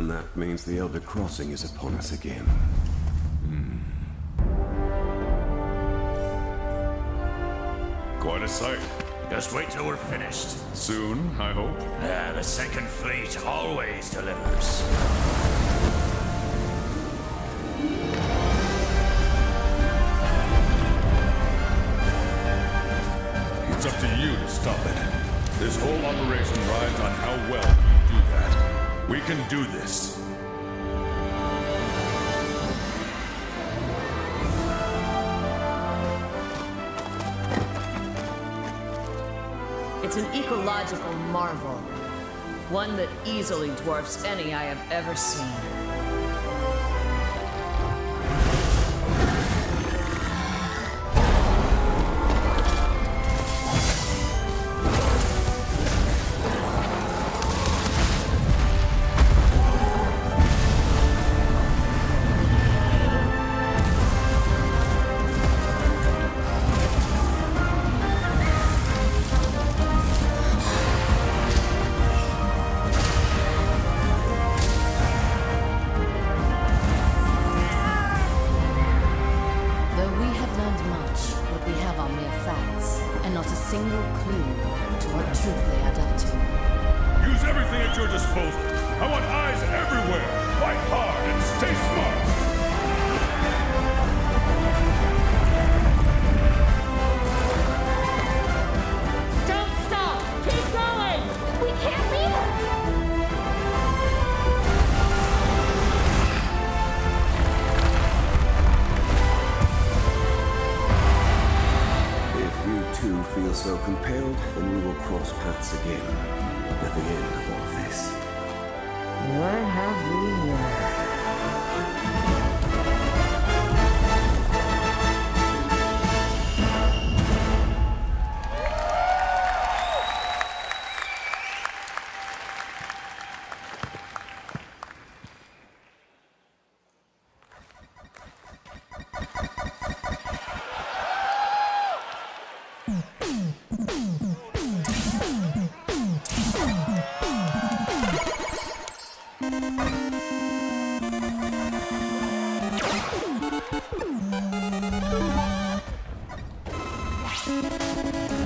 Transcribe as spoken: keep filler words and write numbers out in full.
And that means the Elder Crossing is upon us again. Hmm. Quite a sight. Just wait till we're finished. Soon, I hope. Ah, the Second Fleet always delivers. It's up to you to stop it. This whole operation rides on how well you do that. We can do this. It's an ecological marvel. One that easily dwarfs any I have ever seen. Not a single clue to what truth they add up to. Use everything at your disposal. I want eyes everywhere. Fight hard and stay smart. Don't stop! Keep going! We can't leave her! Two feel so compelled, then we will cross paths again at the end of all this. What have we here? Thank you.